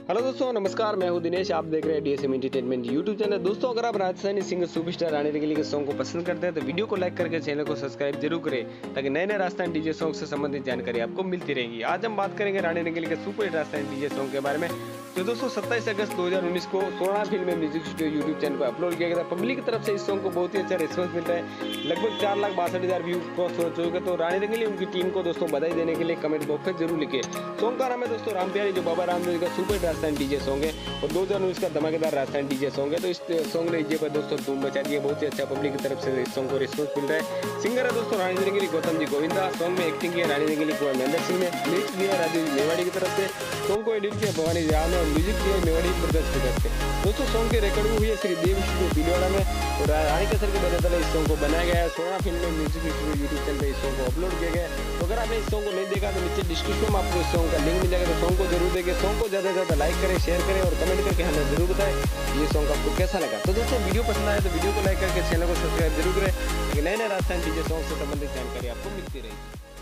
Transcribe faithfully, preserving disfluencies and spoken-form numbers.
Hello दोस्तों, नमस्कार। मैं हूं दिनेश। आप देख रहे हैं डीएसएम एंटरटेनमेंट यूट्यूब चैनल। दोस्तों, अगर आप राजस्थानी सिंगर सुपरस्टार रानी रंगीली के सॉन्ग को पसंद करते हैं तो वीडियो को लाइक करके चैनल को सब्सक्राइब जरूर करें, ताकि नए नए राजस्थानी डीजे सॉन्ग से संबंधित जानकारी आपको मिलती रहेगी। आज हम बात करेंगे रानी रंगीली के super hit Rajasthani DJ song के बारे में, जो दोस्तों सत्ताईस अगस्त दो हज़ार उन्नीस को सोना फिल्म में म्यूजिक स्टूडियो यूट्यूब चैनल पर अपलोड किया गया था। पब्लिक की तरफ से इस सॉन्ग को बहुत ही अच्छा रिस्पॉन्स मिलता है। लगभग चार लाख बासठ हजार व्यू क्रॉस हो चुके। तो रानी रंगीली उनकी टीम को दोस्तों बधाई देने के लिए कमेंट बॉक्स में जरूर लिखे। सॉन्ग का नाम है दोस्तों रामप्यारी, जो बाबा रामदेव जी का super hit Rajasthani DJ song है और दो हज़ार उन्नीस का धमाकेदार राजस्थानी डीजे सॉन्ग है। तो इस सॉन्ग ने डीजे पर दोस्तों धूम मचा दी है। बहुत ही अच्छा पब्लिक की तरफ से इस सॉन्ग को रिस्पॉन्स मिल रहा है। सिंगर है दोस्तों रानी रंगीली गौतम जी गोविंदा। सॉन्ग में एक्टिंग की है रानी रंगीली कुंवर महेंद्र सिंह ने। लिरिक्स दिया राजू मेवाड़ी की तरफ से। सॉन्ग को एडिट किया भवानी राव ने और म्यूजिक दिया मेवाड़ी प्रदर्शन करते। दोस्तों, सॉन्ग की रिकॉर्डिंग हुई है श्री देव स्टूडियो भीलवाड़ा में और रानी कसर के बदले इस सॉन्ग को बनाया गया है। सोना फिल्म में म्यूजिक स्टूडियो यूट्यूब चैनल पर इस सॉन्ग को अपलोड किया गया है। तो अगर आपने इस सॉन्ग को नहीं देखा तो नीचे डिस्क्रिप्शन में आपको इस सॉन्ग का लिंक मिल जाएगा। तो सॉन्ग को जरूर देखें। सॉन्ग को ज्यादा से ज्यादा लाइक करें, शेयर करें और कमेंट करके हमें जरूर बताएं ये सॉन्ग आपको कैसा लगा। तो दोस्तों, वीडियो पसंद आए तो वीडियो को लाइक करके चैनल को सब्सक्राइब जरूर करें, ताकि नए नए राजस्थानी डीजे सॉन्ग से संबंधित जानकारी आपको मिलती रहेगी।